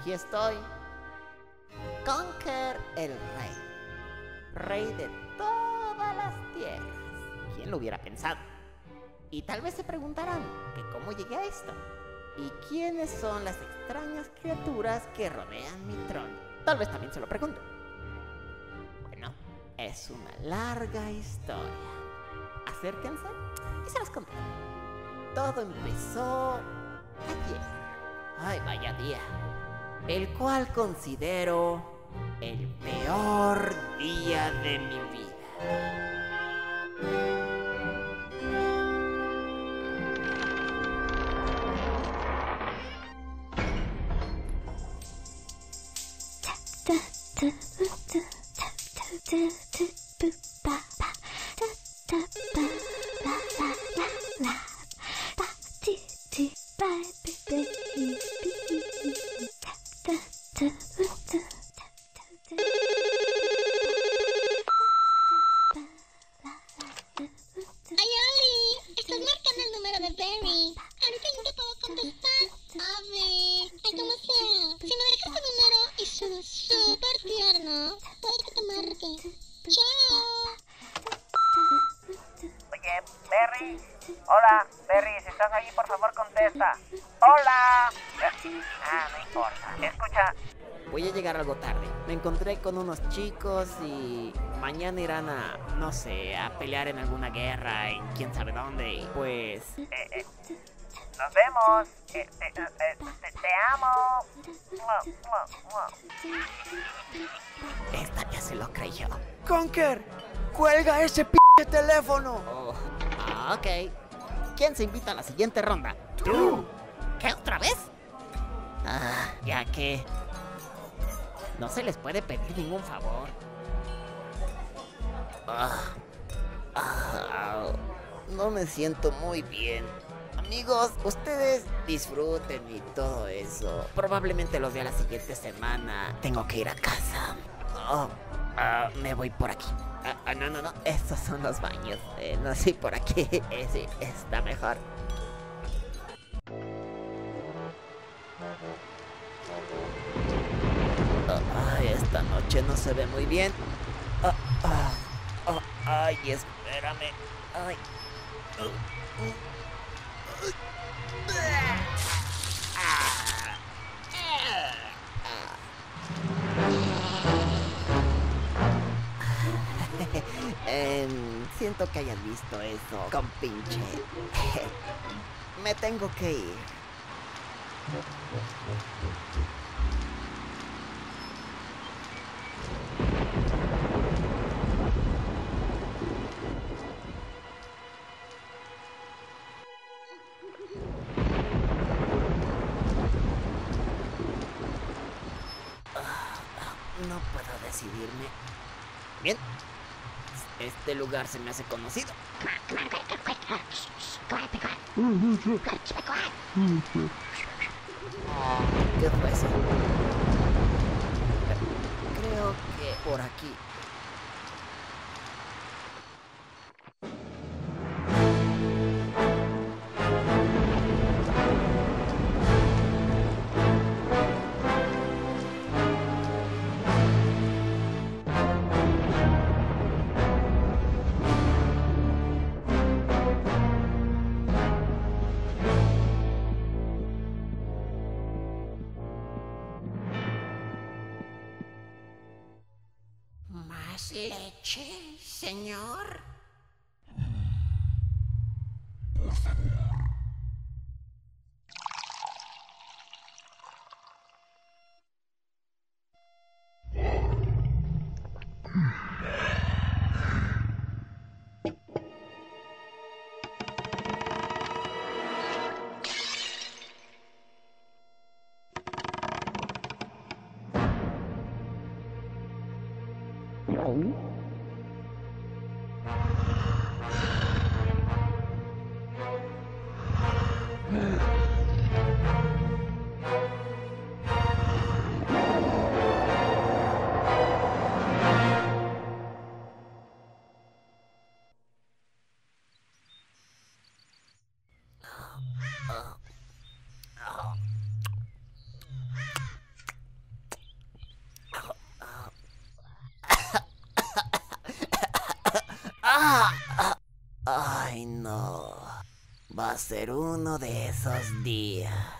aquí estoy. Conker el rey. Rey de todas las tierras. ¿Quién lo hubiera pensado? Y tal vez se preguntarán que cómo llegué a esto. ¿Y quiénes son las extrañas criaturas que rodean mi trono? Tal vez también se lo pregunten. Bueno, es una larga historia. Acérquense y se las contaré. Todo empezó ayer. Ay, vaya día. El cual considero el peor día de mi vida. Súper tierno. Puede que te marque. Chao. Oye, Berry. Hola, Berry, si estás ahí, por favor, contesta. ¡Hola! No importa. Escucha. Voy a llegar algo tarde. Me encontré con unos chicos y mañana irán a, no sé, a pelear en alguna guerra en quién sabe dónde. Y pues... Nos vemos. Te amo. Esta ya se lo creyó. ¡Conker! ¡Cuelga ese teléfono! Oh, ok. ¿Quién se invita a la siguiente ronda? ¡Tú! ¿Qué, otra vez? Ya que... no se les puede pedir ningún favor. No me siento muy bien. Amigos, ustedes disfruten y todo eso. Probablemente los vea la siguiente semana. Tengo que ir a casa. Me voy por aquí. No. Estos son los baños. No, sí, por aquí. Sí, está mejor. Esta noche no se ve muy bien. Ay, espérame. Ay. Siento que hayan visto eso, compinche. Me tengo que ir. No puedo decidirme. Bien. Este lugar se me hace conocido. ¿Qué fue eso? Creo que por aquí. ¿Más leche, señor? Por favor. Ay, no. Va a ser uno de esos días.